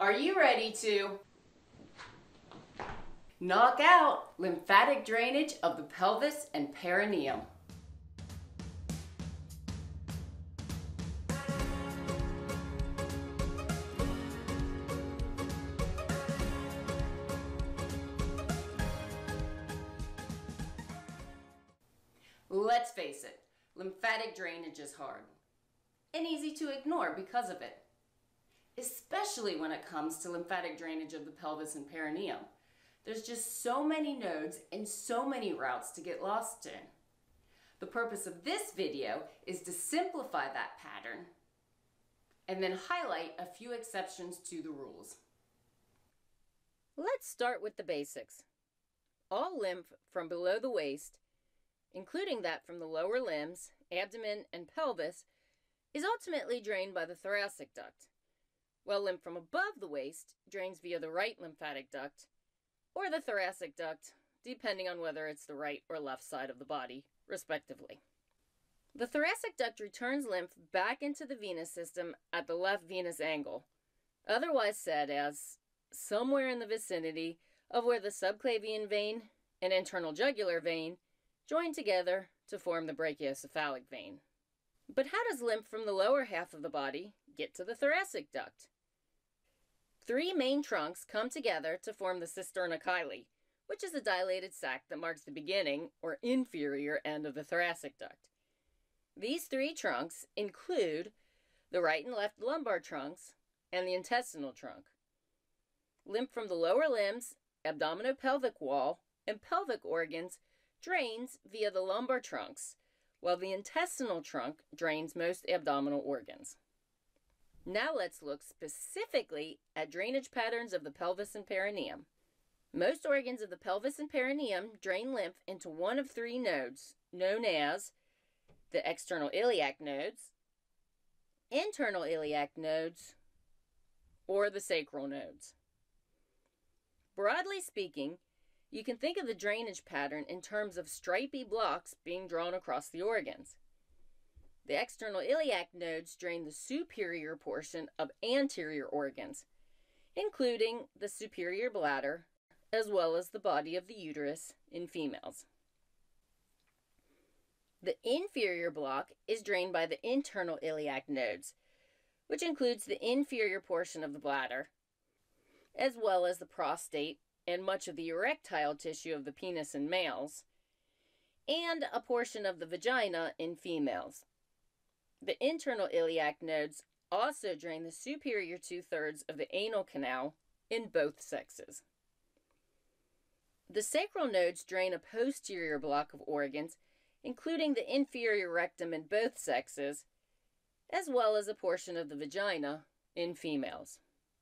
Are you ready to knock out lymphatic drainage of the pelvis and perineum? Let's face it, lymphatic drainage is hard and easy to ignore because of it, especially when it comes to lymphatic drainage of the pelvis and perineum. There's just so many nodes and so many routes to get lost in. The purpose of this video is to simplify that pattern and then highlight a few exceptions to the rules. Let's start with the basics. All lymph from below the waist, including that from the lower limbs, abdomen, and pelvis, is ultimately drained by the thoracic duct, while lymph from above the waist drains via the right lymphatic duct or the thoracic duct, depending on whether it's the right or left side of the body, respectively. The thoracic duct returns lymph back into the venous system at the left venous angle, otherwise said as somewhere in the vicinity of where the subclavian vein and internal jugular vein join together to form the brachiocephalic vein. But how does lymph from the lower half of the body get to the thoracic duct? Three main trunks come together to form the cisterna chyli, which is a dilated sac that marks the beginning or inferior end of the thoracic duct. These three trunks include the right and left lumbar trunks and the intestinal trunk. Lymph from the lower limbs, abdominopelvic wall, and pelvic organs drains via the lumbar trunks, while the intestinal trunk drains most abdominal organs. Now let's look specifically at drainage patterns of the pelvis and perineum. Most organs of the pelvis and perineum drain lymph into one of three nodes, known as the external iliac nodes, internal iliac nodes, or the sacral nodes. Broadly speaking, you can think of the drainage pattern in terms of stripy blocks being drawn across the organs. The external iliac nodes drain the superior portion of anterior organs, including the superior bladder, as well as the body of the uterus in females. The inferior block is drained by the internal iliac nodes, which includes the inferior portion of the bladder, as well as the prostate and much of the erectile tissue of the penis in males, and a portion of the vagina in females. The internal iliac nodes also drain the superior two-thirds of the anal canal in both sexes. The sacral nodes drain a posterior block of organs, including the inferior rectum in both sexes, as well as a portion of the vagina in females.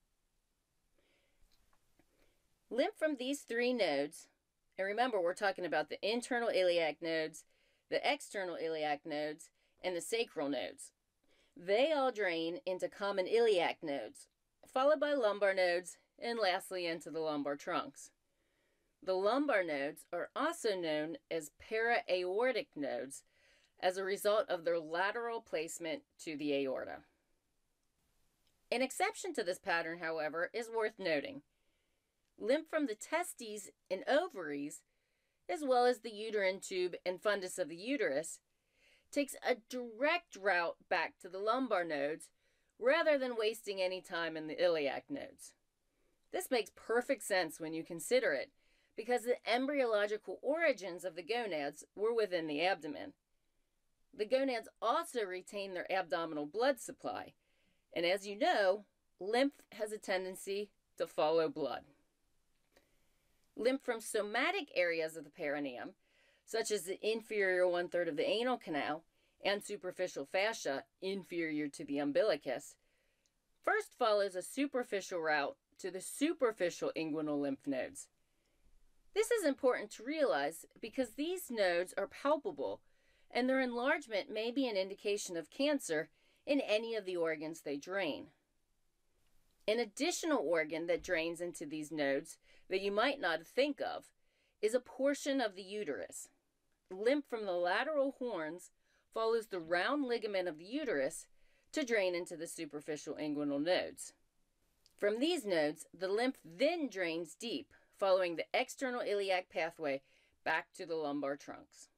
Lymph from these three nodes, and remember we're talking about the internal iliac nodes, the external iliac nodes, and the sacral nodes. They all drain into common iliac nodes, followed by lumbar nodes, and lastly into the lumbar trunks. The lumbar nodes are also known as para-aortic nodes as a result of their lateral placement to the aorta. An exception to this pattern, however, is worth noting. Lymph from the testes and ovaries, as well as the uterine tube and fundus of the uterus, takes a direct route back to the lumbar nodes rather than wasting any time in the iliac nodes. This makes perfect sense when you consider it, because the embryological origins of the gonads were within the abdomen. The gonads also retain their abdominal blood supply, and as you know, lymph has a tendency to follow blood. Lymph from somatic areas of the perineum, such as the inferior one-third of the anal canal and superficial fascia inferior to the umbilicus, first follows a superficial route to the superficial inguinal lymph nodes. This is important to realize because these nodes are palpable and their enlargement may be an indication of cancer in any of the organs they drain. An additional organ that drains into these nodes that you might not think of is a portion of the uterus. Lymph from the lateral horns follows the round ligament of the uterus to drain into the superficial inguinal nodes. From these nodes, the lymph then drains deep, following the external iliac pathway back to the lumbar trunks.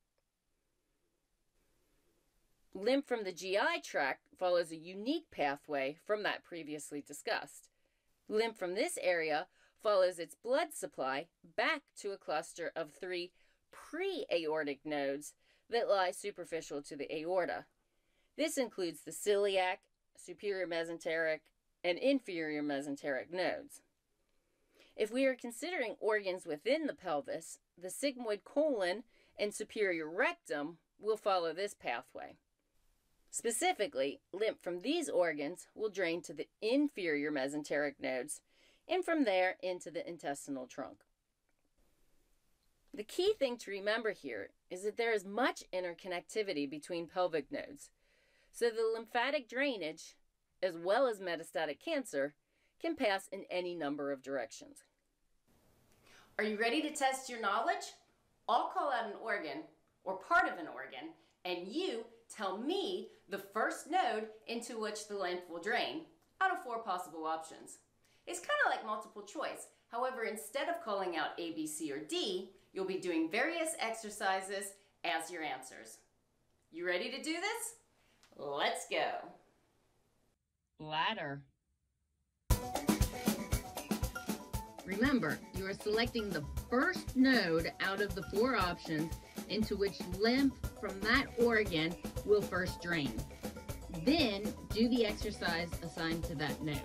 Lymph from the GI tract follows a unique pathway from that previously discussed. Lymph from this area follows its blood supply back to a cluster of 3 pre-aortic nodes that lie superficial to the aorta. This includes the celiac, superior mesenteric, and inferior mesenteric nodes. If we are considering organs within the pelvis, the sigmoid colon and superior rectum will follow this pathway. Specifically, lymph from these organs will drain to the inferior mesenteric nodes and from there into the intestinal trunk. The key thing to remember here is that there is much interconnectivity between pelvic nodes, so the lymphatic drainage, as well as metastatic cancer, can pass in any number of directions. Are you ready to test your knowledge? I'll call out an organ or part of an organ, and you tell me the first node into which the lymph will drain out of 4 possible options. It's kind of like multiple choice. However, instead of calling out A, B, C, or D, you'll be doing various exercises as your answers. You ready to do this? Let's go. Bladder. Remember, you are selecting the first node out of the 4 options into which lymph from that organ will first drain. Then do the exercise assigned to that node.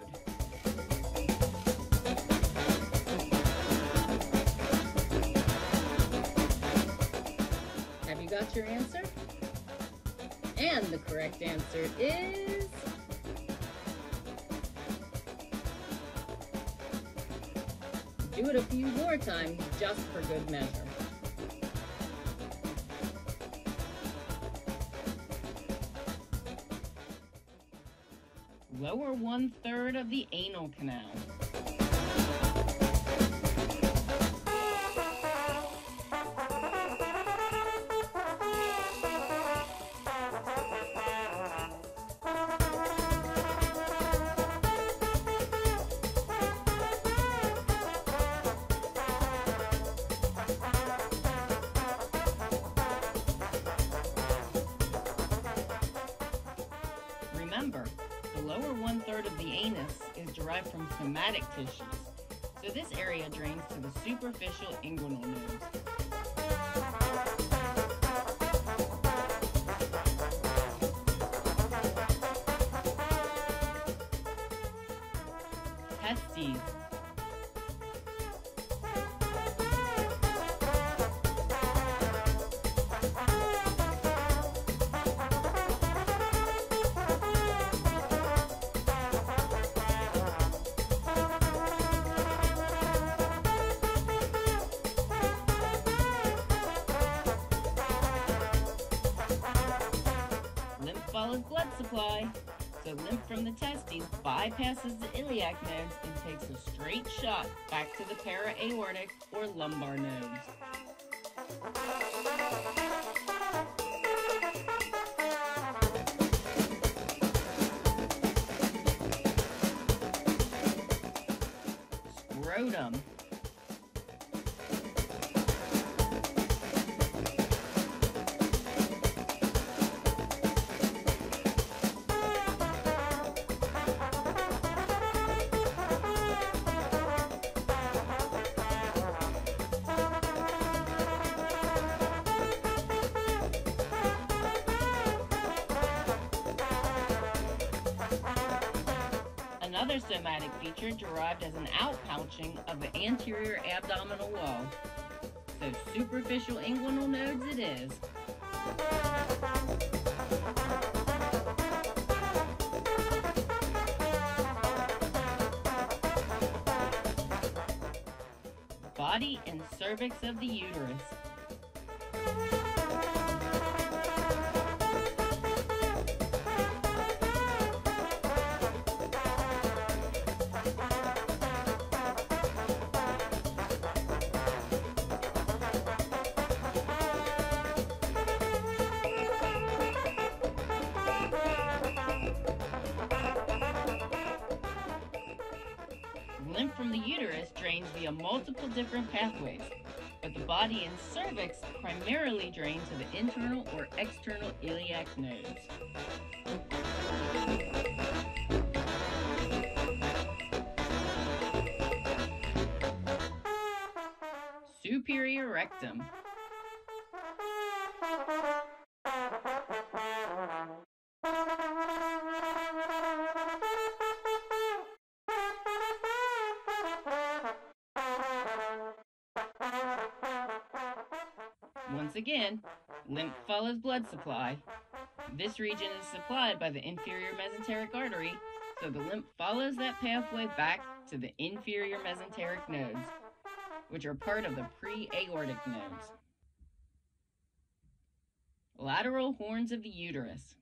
Have you got your answer? And the correct answer is... do it a few more times just for good measure. Lower 1/3 of the anal canal. Remember, the lower 1/3 of the anus is derived from somatic tissues, so this area drains to the superficial inguinal nodes. Testes. Follows blood supply, so lymph from the testes bypasses the iliac nodes and takes a straight shot back to the para-aortic or lumbar nodes. Scrotum. Another somatic feature derived as an outpouching of the anterior abdominal wall. So superficial inguinal nodes it is. Body and cervix of the uterus. Lymph from the uterus drains via multiple different pathways, but the body and cervix primarily drain to the internal or external iliac nodes. Superior rectum. Once again, lymph follows blood supply. This region is supplied by the inferior mesenteric artery, so the lymph follows that pathway back to the inferior mesenteric nodes, which are part of the pre-aortic nodes. Lateral horns of the uterus.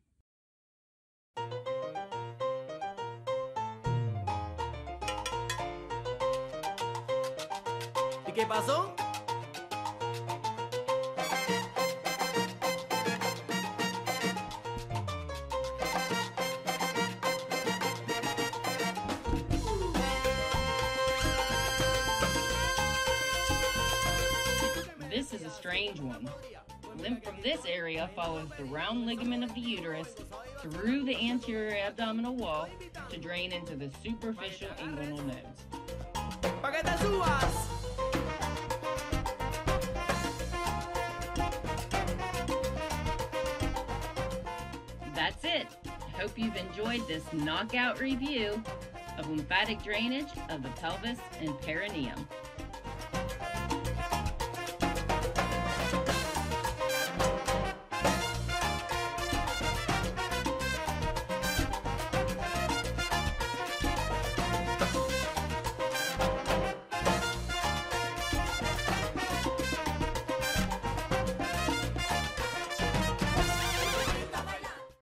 ¿Y qué pasó? This is a strange one. Lymph from this area follows the round ligament of the uterus through the anterior abdominal wall to drain into the superficial inguinal nodes. ¡Pa' que te subas! That's it. I hope you've enjoyed this knockout review of lymphatic drainage of the pelvis and perineum.